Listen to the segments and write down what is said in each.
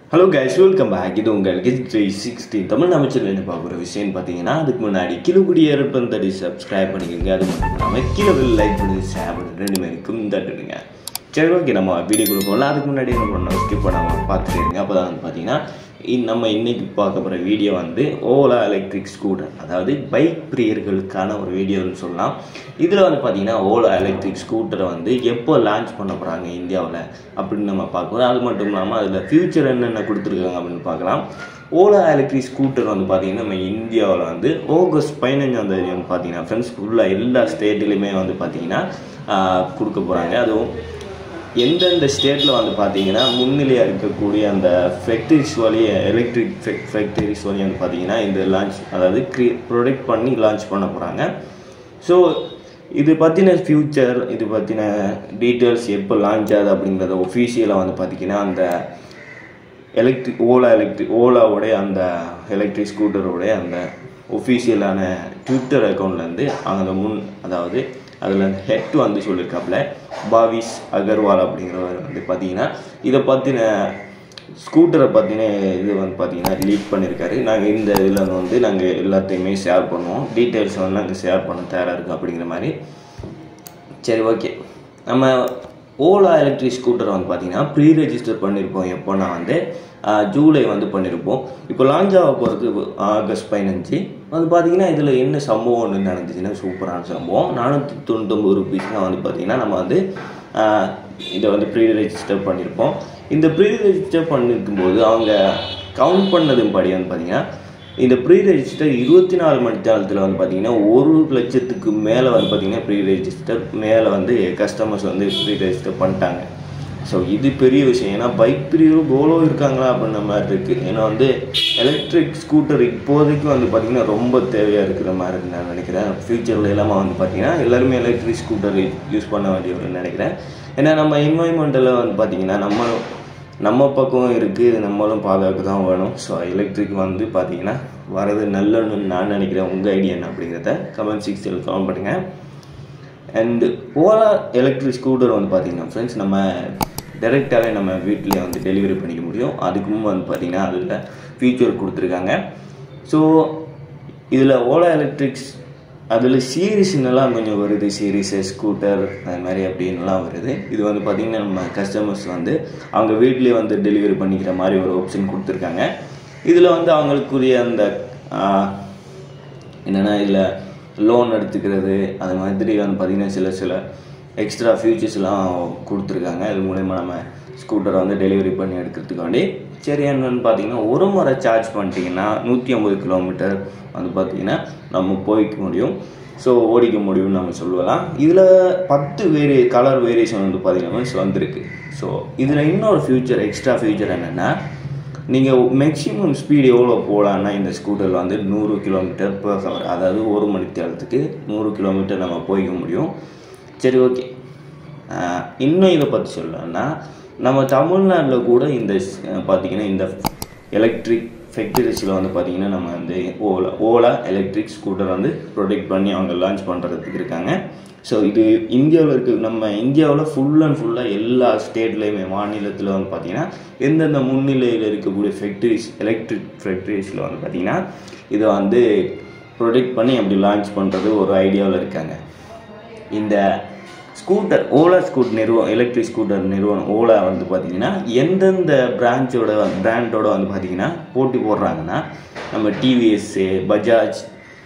Hello guys, welcome back. இது உங்கள் Gidget360 Tamil நம்ம சேனல்ல பார்க்குற விஷயம் பார்த்தீங்கன்னா அதுக்கு முன்னாடி கீழே கூடிய இருப்பன் தட்டி சப்ஸ்கிரைப் பண்ணிக்கோங்க. அது மட்டும் இல்லாமல் கீழே லைக் பண்ணி ஷேர் பண்ணி ரெண்டு பேருக்கும் தட்டுடுங்க. சரி ஓகே, நம்ம வீடியோக்குள்ள போகலாம். அதுக்கு முன்னாடி என்ன பண்ணணும், ஸ்கிப் பண்ணாமல் பார்த்துட்டு இருங்க. அப்போ தான் பார்த்தீங்கன்னா நம்ம இன்றைக்கி பார்க்க போகிற வீடியோ ஓலா எலக்ட்ரிக் ஸ்கூட்டர், அதாவது பைக் பிரியர்களுக்கான ஒரு வீடியோன்னு சொல்லலாம். இதில் பார்த்தீங்கன்னா ஓலா எலக்ட்ரிக் ஸ்கூட்டரை எப்போ லான்ச் பண்ண போகிறாங்க இந்தியாவில் அப்படின்னு நம்ம பார்க்குறோம். அது மட்டும் இல்லாமல் அதில் ஃபியூச்சர் என்னென்ன கொடுத்துருக்காங்க அப்படின்னு பார்க்கலாம். ஓலா எலக்ட்ரிக் ஸ்கூட்டர் பார்த்தீங்கன்னா நம்ம இந்தியாவில் ஆகஸ்ட் 15ஆம் தேதி பார்த்தீங்கன்னா ஃப்ரெண்ட்ஸ் ஃபுல்லாக எல்லா ஸ்டேட்லேயுமே பார்த்தீங்கன்னா கொடுக்க போகிறாங்க. அதுவும் எந்தெந்த ஸ்டேட்டில் பார்த்தீங்கன்னா முன்னிலையாக இருக்கக்கூடிய அந்த ஃபேக்ட்ரிஸ் வழியை எலக்ட்ரிக் ஃபேக்ட்ரிஸ் வழி பார்த்தீங்கன்னா இந்த லான்ச், அதாவது ப்ரொடக்ட் பண்ணி லான்ச் பண்ண போகிறாங்க. ஸோ இது பற்றின ஃபியூச்சர், இது பற்றின டீட்டெயில்ஸ் எப்போ லான்ச் ஆகுது அப்படிங்கிறத ஒஃபீஷியலாக பார்த்தீங்கன்னா அந்த ஓலாவுடைய அந்த எலக்ட்ரிக் ஸ்கூட்டருடைய அந்த ஒஃபீஷியலான ட்விட்டர் அக்கௌண்ட்லேருந்து அந்த அதாவது அதில் ஹெட் சொல்லியிருக்காப்புல பாவிஸ் அகர்வால் அப்படிங்கிறவர் பார்த்தீங்கன்னா இதை பற்றின ஸ்கூட்டரை பற்றின இது பார்த்தீங்கன்னா லீக் பண்ணியிருக்காரு. நாங்கள் இந்த இதில் நாங்கள் எல்லாத்தையுமே ஷேர் பண்ணுவோம், டீட்டெயில்ஸ் நாங்கள் ஷேர் பண்ண தயாராக இருக்குது அப்படிங்கிற மாதிரி. சரி ஓகே, நம்ம ஓலா எலக்ட்ரிக் ஸ்கூட்டரை பார்த்தீங்கன்னா ப்ரீ ரெஜிஸ்டர் பண்ணியிருப்போம். எப்போனா ஜூலை பண்ணியிருப்போம். இப்போ லான்ச் ஆக போகிறது ஆகஸ்ட் 15. பார்த்தீங்கன்னா இதில் என்ன சம்பவம் ஒன்று நடந்துச்சுன்னா சூப்பரான சம்பவம். 499 ரூபீஸ் தான் பார்த்தீங்கன்னா நம்ம இதை ப்ரீ ரெஜிஸ்டர் பண்ணியிருப்போம். இந்த ப்ரீ ரெஜிஸ்டர் பண்ணியிருக்கும்போது அவங்க கவுண்ட் பண்ணதும் படி பார்த்தீங்கன்னா இந்த ப்ரீ ரெஜிஸ்டர் 24 மணி நேரத்தில் பார்த்தீங்கன்னா 1 லட்சத்துக்கு மேலே பார்த்தீங்கன்னா ப்ரீ ரெஜிஸ்டர் மேலே கஸ்டமர்ஸ் ப்ரீ ரெஜிஸ்டர் பண்ணிட்டாங்க. ஸோ இது பெரிய விஷயம். ஏன்னா பைக் பிரியரும் கோலோ இருக்காங்களா அப்படின்ற மாதிரி இருக்குது. ஏன்னா எலக்ட்ரிக் ஸ்கூட்டர் இப்போதைக்கு பார்த்திங்கன்னா ரொம்ப தேவையாக இருக்கிற மாதிரி இருக்குது நான் நினைக்கிறேன். ஃப்யூச்சரில் எல்லாமே பார்த்திங்கன்னா எல்லாருமே எலக்ட்ரிக் ஸ்கூட்டர் யூஸ் பண்ண வேண்டிய நினைக்கிறேன். ஏன்னா நம்ம என்வாய்மெண்ட்டில் பார்த்திங்கன்னா நம்ம பக்கம் இருக்குது, நம்மளும் பாதுகாக்க தான் வேணும். ஸோ எலக்ட்ரிக் பார்த்திங்கன்னா வரது நல்லன்னு நான் நினைக்கிறேன். உங்கள் ஐடியா என்ன அப்படிங்கிறத கமெண்ட் செக்ஷனில் கமெண்ட் பண்ணுங்கள். அண்டு ஓலா எலக்ட்ரிக் ஸ்கூட்டர் பார்த்திங்கன்னா ஃப்ரெண்ட்ஸ் நம்ம டைரெக்டாகவே நம்ம வீட்டிலே டெலிவரி பண்ணிக்க முடியும். அதுக்கும் பார்த்திங்கன்னா அதில் ஃபீச்சர் கொடுத்துருக்காங்க. ஸோ இதில் ஓலா எலக்ட்ரிக்ஸ் அதில் சீரீஸ்னெல்லாம் கொஞ்சம் வருது, சீரீஸு ஸ்கூட்டர் அது மாதிரி அப்படின்லாம் வருது. இது பார்த்திங்கன்னா நம்ம கஸ்டமர்ஸ் அவங்க வீட்லேயே டெலிவரி பண்ணிக்கிற மாதிரி ஒரு ஆப்ஷன் கொடுத்துருக்காங்க. இதில் அவங்களுக்குரிய அந்த என்னென்னா இதில் லோன் எடுத்துக்கிறது அது மாதிரி பார்த்திங்கன்னா சில எக்ஸ்ட்ரா ஃபியூச்சர்ஸ்லாம் கொடுத்துருக்காங்க. இது மூலயமா நம்ம ஸ்கூட்டரை டெலிவரி பண்ணி எடுக்கிறதுக்காண்டி. சரி என்னென்னு பார்த்தீங்கன்னா ஒரு முறை சார்ஜ் பண்ணிட்டீங்கன்னா 150 கிலோமீட்டர் பார்த்திங்கன்னா நம்ம போய்க்க முடியும். ஸோ ஓடிக்க முடியும்னு நம்ம சொல்லலாம். இதில் 10 கலர் வேரியேஷன் பார்த்திங்கன்னா வந்திருக்கு. ஸோ இதில் இன்னொரு ஃபியூச்சர், எக்ஸ்ட்ரா ஃபியூச்சர் என்னென்னா நீங்கள் மேக்ஸிமம் ஸ்பீடு எவ்வளோ போகலான்னா இந்த ஸ்கூட்டரில் 100 km/h, அதாவது 1 மணி நேரத்துக்கு 100 கிலோமீட்டர் நம்ம போய்க்க முடியும். சரி ஓகே, இன்னும் இதை பற்றி சொல்லலாம்னா நம்ம தமிழ்நாட்டில் கூட இந்த பார்த்திங்கன்னா இந்த எலக்ட்ரிக் ஃபேக்டரிஸில் பார்த்திங்கன்னா நம்ம ஓலா எலக்ட்ரிக் ஸ்கூட்டர் ப்ரொடெக்ட் பண்ணி அவங்க லான்ச் பண்ணுறதுக்கு இருக்காங்க. ஸோ இது இந்தியாவில் இருக்குது. நம்ம இந்தியாவில் ஃபுல்லாக எல்லா ஸ்டேட்லேயுமே மாநிலத்தில் பார்த்திங்கன்னா எந்தெந்த முன்னிலையில் இருக்கக்கூடிய ஃபேக்ட்ரிஸ் எலக்ட்ரிக் ஃபேக்ட்ரிஸில் பார்த்திங்கன்னா இதை ப்ரொடெக்ட் பண்ணி அப்படி லான்ச் பண்ணுறது ஒரு ஐடியாவில் இருக்காங்க. இந்த ஸ்கூட்டர் ஓலா எலக்ட்ரிக் ஸ்கூட்டர் நிறுவனம் ஓலா பார்த்திங்கன்னா எந்தெந்த பிராண்டோட பார்த்திங்கன்னா போட்டி போடுறாங்கன்னா நம்ம டிவிஎஸ்ஸு, பஜாஜ்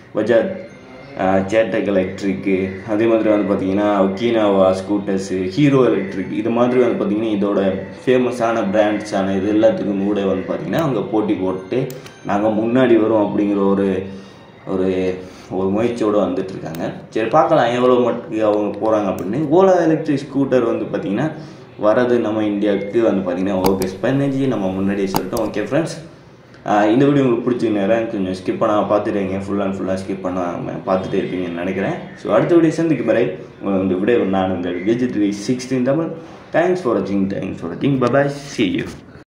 சேட்டக் எலக்ட்ரிக்கு, அதே மாதிரி பார்த்திங்கன்னா ஒக்கினாவா ஸ்கூட்டர்ஸு, ஹீரோ எலக்ட்ரிக், இது மாதிரி பார்த்திங்கன்னா இதோட ஃபேமஸான பிராண்ட்ஸான இது எல்லாத்துக்கும் கூட பார்த்திங்கன்னா அவங்க போட்டி போட்டு நாங்கள் முன்னாடி வரும் அப்படிங்கிற ஒரு முயற்சியோடு வந்துட்டுருக்காங்க. சரி பார்க்கலாம் எவ்வளோ மட்டும் அவங்க போகிறாங்க அப்படின்னு. ஓலா எலக்ட்ரிக் ஸ்கூட்டர் பார்த்திங்கன்னா வரது நம்ம இந்தியாவுக்கு பார்த்திங்கன்னா ஆகஸ்ட் 15 நம்ம முன்னாடியே சொல்லிட்டோம். ஓகே ஃப்ரெண்ட்ஸ், இந்த வீடியோ உங்களுக்கு பிடிச்சிருந்தேன். கொஞ்சம் ஸ்கிப் பண்ணாமல் பார்த்துட்டீங்க, ஃபுல்லாக ஸ்கிப் பண்ணாமல் பார்த்துட்டே இருப்பீங்கன்னு நினைக்கிறேன். ஸோ அடுத்த வீடியோ சந்திக்கு வரை உங்களை விட நான் உங்கள் Gidget360 தமிழ். தேங்க்ஸ் ஃபார் வாட்சிங். Bye bye, see you.